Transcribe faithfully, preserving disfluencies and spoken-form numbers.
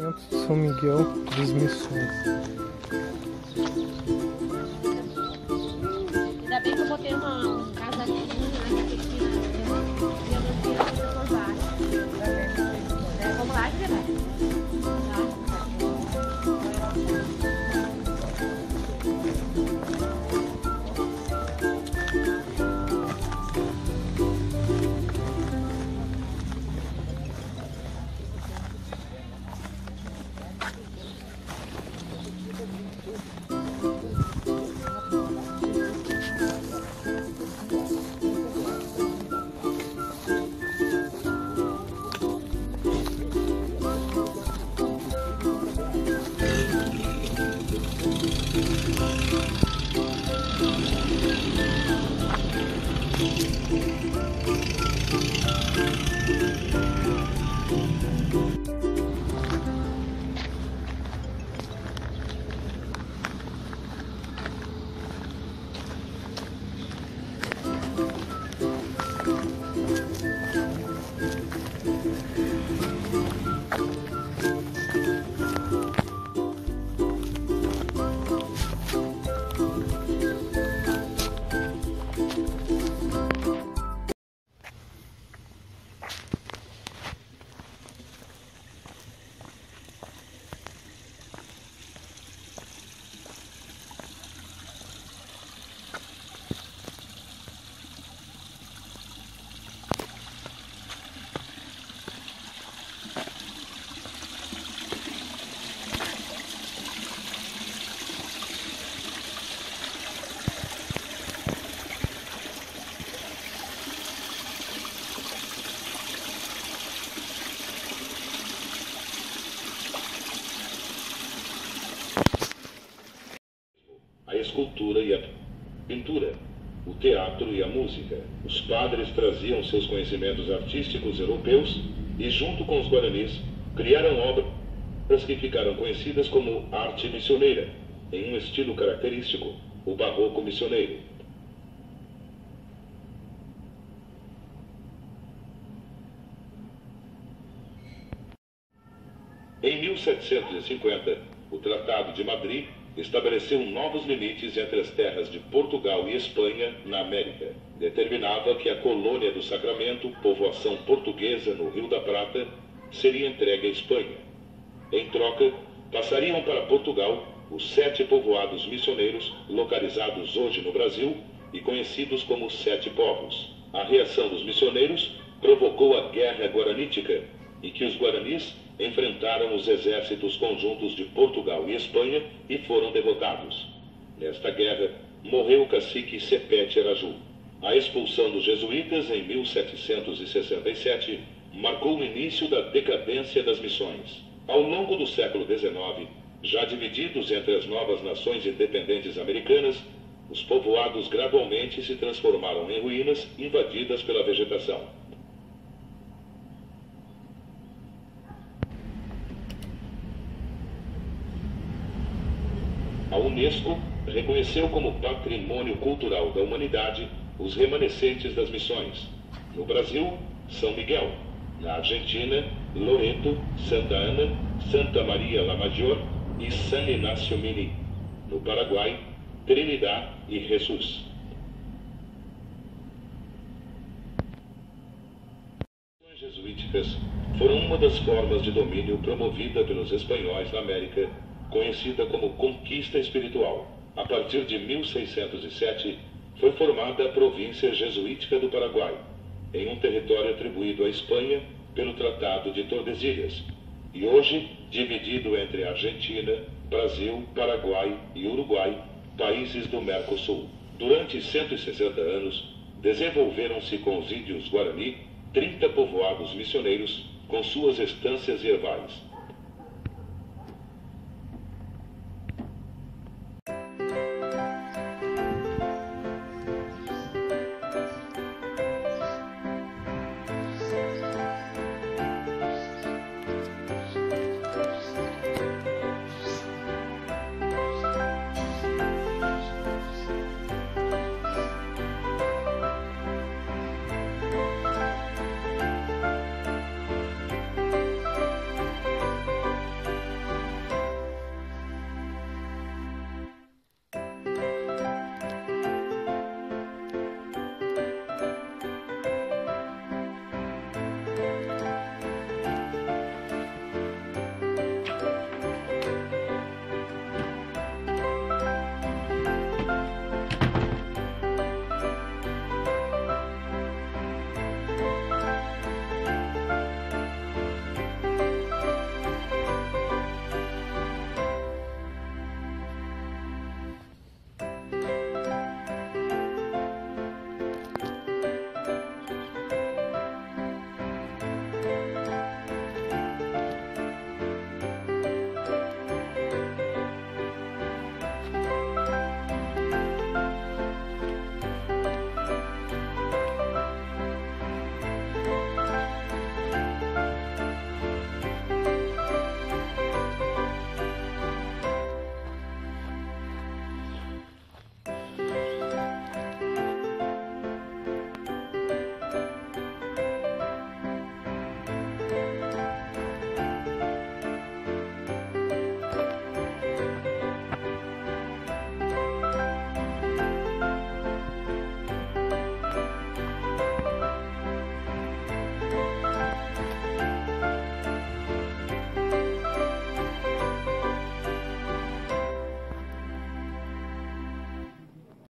Centro de São Miguel das Missões. Ainda bem que eu botei uma, um casaquinho, né? Que eu não tinha por baixo. É, vamos lá, Guilherme. A escultura e a pintura, o teatro e a música. Os padres traziam seus conhecimentos artísticos europeus e, junto com os guaranis, criaram obras que ficaram conhecidas como arte missioneira, em um estilo característico, o barroco missioneiro. Em mil setecentos e cinquenta, o Tratado de Madrid estabeleceu novos limites entre as terras de Portugal e Espanha na América. Determinava que a colônia do Sacramento, povoação portuguesa no Rio da Prata, seria entregue à Espanha. Em troca, passariam para Portugal os sete povoados missioneiros localizados hoje no Brasil e conhecidos como Sete Povos. A reação dos missioneiros provocou a Guerra Guaranítica, em que os guaranis enfrentaram os exércitos conjuntos de Portugal e Espanha e foram derrotados. Nesta guerra, morreu o cacique Sepete Araju. A expulsão dos jesuítas em mil setecentos e sessenta e sete marcou o início da decadência das missões. Ao longo do século dezenove, já divididos entre as novas nações independentes americanas, os povoados gradualmente se transformaram em ruínas invadidas pela vegetação. A Unesco reconheceu como patrimônio cultural da humanidade os remanescentes das missões. No Brasil, São Miguel. Na Argentina, Loreto, Santa Ana, Santa Maria la Mayor e San Inácio Mini. No Paraguai, Trinidad e Jesus. As missões jesuíticas foram uma das formas de domínio promovida pelos espanhóis na América, conhecida como conquista espiritual. A partir de mil seiscentos e sete, foi formada a província jesuítica do Paraguai, em um território atribuído à Espanha pelo Tratado de Tordesilhas, e hoje dividido entre Argentina, Brasil, Paraguai e Uruguai, países do Mercosul. Durante cento e sessenta anos, desenvolveram-se com os índios Guarani trinta povoados missioneiros com suas estâncias verbais.